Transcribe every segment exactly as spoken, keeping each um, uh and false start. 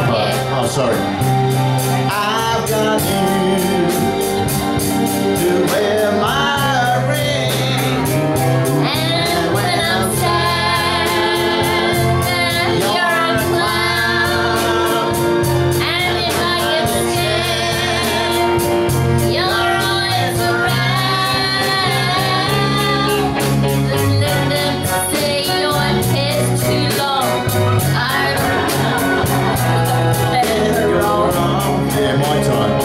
Yeah. Oh, sorry. I've got you to wear my ring, And when I'm sad, you're a clown. And if I get scared, you're always around. Let them say your hair's too long. I don't know. Better wrong. Yeah, my time.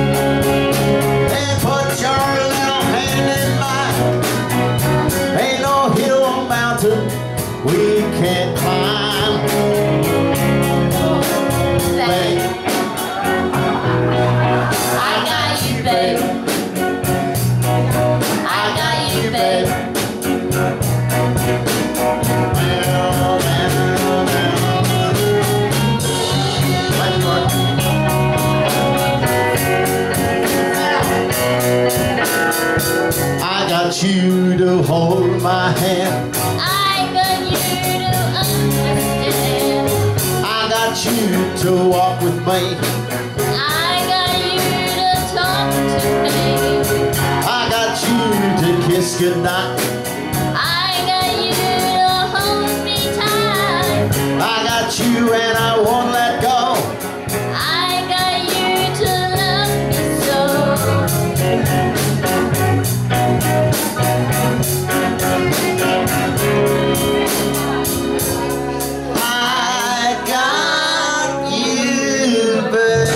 And put your little hand in mine. Ain't no hill or mountain we can't climb. Babe, I got you, babe. I got you, babe. I got you to hold my hand. I got you to understand. I got you to walk with me. I got you to talk to me. I got you to kiss goodnight. I got you to hold me tight. I got you and I won't let go. I got you to love me so. I got you, babe.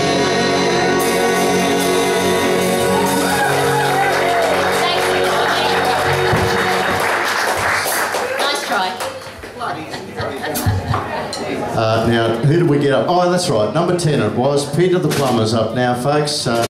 Thank you, Johnny. Nice try. Uh, now, who did we get up? Oh, that's right, number ten it was. Peter the Plumber's up now, folks. Uh,